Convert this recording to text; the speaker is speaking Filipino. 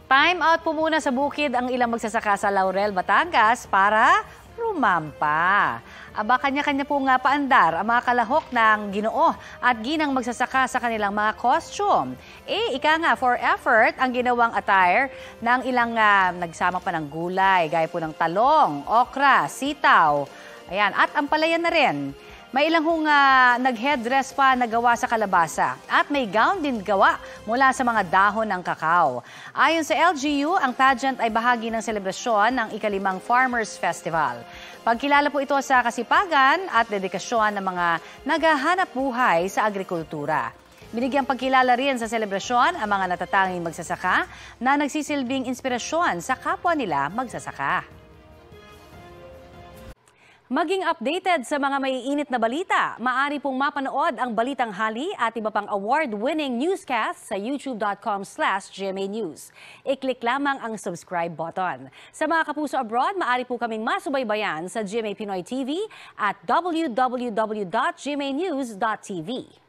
Time out po muna sa bukid ang ilang magsasaka sa Laurel, Batangas para rumampa. Aba, kanya-kanya po nga paandar ang mga kalahok ng Ginoo at ginang magsasaka sa kanilang mga costume. Ika nga, for effort ang ginawang attire ng ilang nagsama pa ng gulay, gaya po ng talong, okra, sitaw, ayan, at ampalaya na rin. May ilang nag-headdress pa na gawa sa kalabasa at may gown din gawa mula sa mga dahon ng kakao. Ayon sa LGU, ang pageant ay bahagi ng selebrasyon ng ika-5 Farmers Festival. Pagkilala po ito sa kasipagan at dedikasyon ng mga naghahanap buhay sa agrikultura. Binigyang pagkilala rin sa selebrasyon ang mga natatanging magsasaka na nagsisilbing inspirasyon sa kapwa nila magsasaka. Maging updated sa mga maiinit na balita, maaari pong mapanood ang Balitang Hali at iba pang award-winning newscast sa youtube.com/GMA News. I-click lamang ang subscribe button. Sa mga kapuso abroad, maaari po kaming masubaybayan sa GMA Pinoy TV at www.gmanews.tv.